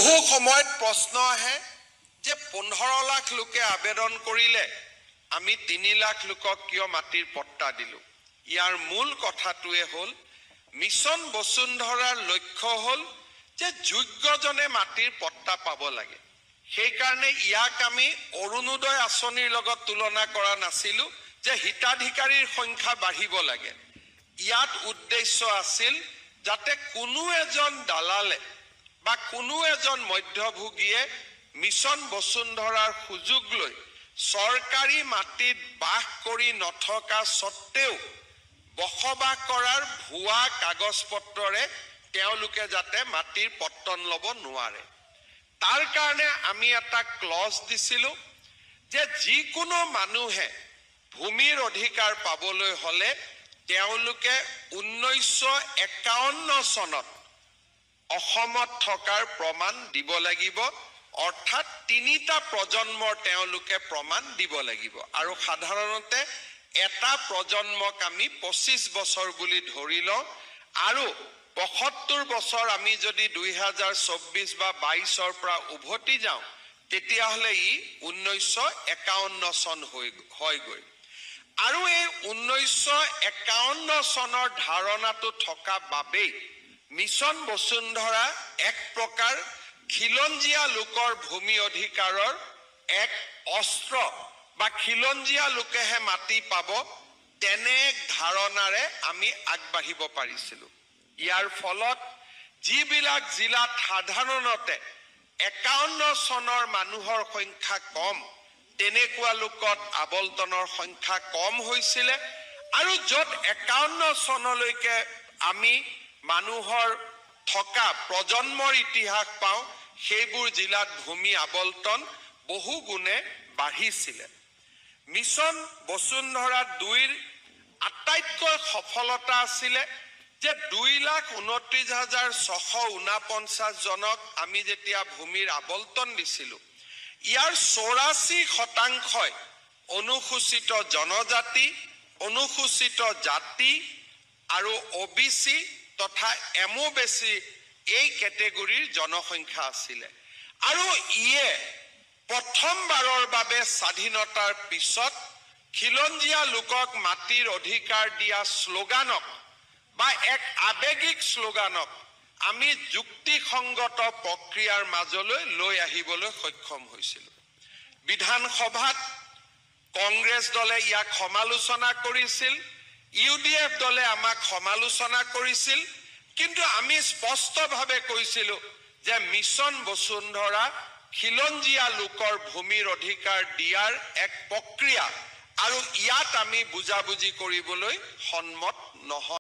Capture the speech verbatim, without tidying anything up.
বহু সময়ত প্ৰশ্ন আহে যে পোন্ধৰ লাখ লোকে আবেদন কৰিলে আমি তিনি লাখ লোকক কিয় মাটিৰ পট্টা দিলো। ইয়াৰ মূল কথাটোৱে হ'ল মিছন বসুন্ধৰাৰ লক্ষ্য হ'ল যে যোগ্যজনে মাটিৰ পট্টা পাব লাগে। সেই কাৰণে ইয়াক আমি অৰুণোদয় আঁচনিৰ লগত তুলনা কৰা নাছিলো যে হিতাধিকাৰীৰ সংখ্যা বাঢ়িব লাগে। ইয়াত উদ্দেশ্য আছিল যাতে কোনো এজন দালালে বা কোনো এজন মধ্যভোগীয়ে মিছন বসুন্ধৰাৰ সুযোগ লৈ চৰকাৰী মাটিত বাস কৰি নথকা সত্ত্বেও বসবাস কৰাৰ ভুৱা কাগজ পত্ৰৰে তেওঁলোকে যাতে মাটিৰ পট্টন ল'ব নোৱাৰে। তাৰ কাৰণে আমি এটা ক্লজ দিছিলো যে যিকোনো মানুহে ভূমিৰ অধিকাৰ পাবলৈ হলে তেওঁলোকে ঊনৈছশ একাৱন্ন চনত অসমত থকাৰ প্ৰমাণ দিব লাগিব, অৰ্থাৎ তিনিটা প্ৰজন্মৰ তেওঁলোকে প্ৰমাণ দিব লাগিব। আৰু সাধাৰণতে এটা প্ৰজন্মক আমি পঁচিছ বছৰ বুলি ধৰি লওঁ আৰু পঁয়সত্তৰ বছৰ আমি যদি দুই হাজাৰ চৌব্বিছ বা বাইছৰ পৰা উভতি যাওঁ তেতিয়াহ'লে ই ঊনৈছশ একাৱন্ন চন হৈ হয়গৈ। আৰু এই ঊনৈছশ একাৱন্ন চনৰ ধাৰণাটো থকা বাবেই মিছন বসুন্ধৰা এক প্ৰকাৰ খিলঞ্জীয়া লোকৰ ভূমি অধিকাৰৰ এক অস্ত্ৰ বা খিলঞ্জীয়া লোকেহে মাটি পাব তেনে এক ধাৰণাৰে আমি আগবাঢ়িব পাৰিছিলো। ইয়াৰ ফলত যিবিলাক জিলাত সাধাৰণতে একাৱন্ন চনৰ মানুহৰ সংখ্যা কম তেনেকুৱা লোকত আবলটনৰ সংখ্যা কম হৈছিলে আৰু য'ত একাৱন্ন চনলৈকে আমি মানুহৰ থকা প্ৰজন্মৰ ইতিহাস পাওঁ সেইবোৰ জিলাত ভূমি আবলটন বহু গুণে বাঢ়িছিলে। মিছন বসুন্ধৰা দুইৰ আটাইতকৈ সফলতা আছিলে যে দুই লাখ ঊনত্ৰিশ হাজাৰ ছশ ঊনপঞ্চাছ জনক আমি যেতিয়া ভূমিৰ আবলটন দিছিলো ইয়াৰ চৌৰাশী শতাংশই অনুসূচিত জনজাতি, অনুসূচিত জাতি আৰু অ' বি চি তথা এমো বেছি এই কেটেগৰীৰ জনসংখ্যা আছিলে। আৰু ইয়ে প্ৰথমবাৰৰ বাবে স্বাধীনতাৰ পিছত খিলঞ্জীয়া লোকক মাটিৰ অধিকাৰ দিয়া শ্লোগানক বা এক আৱেগিক শ্লোগানক আমি যুক্তিসংগত প্ৰক্ৰিয়াৰ মাজলৈ লৈ আহিবলৈ সক্ষম হৈছিলো। বিধানসভাত কংগ্ৰেছ দলে ইয়াক সমালোচনা কৰিছিল, ইউ ডি এফ দলে আমাক সমালোচনা কৰিছিল, কিন্তু আমি স্পষ্টভাৱে কৈছিলো যে মিছন বসুন্ধৰা খিলঞ্জীয়া লোকৰ ভূমিৰ অধিকাৰ দিয়াৰ এক প্ৰক্ৰিয়া আৰু ইয়াত আমি বুজাবুজি কৰিবলৈ সন্মত নহয়।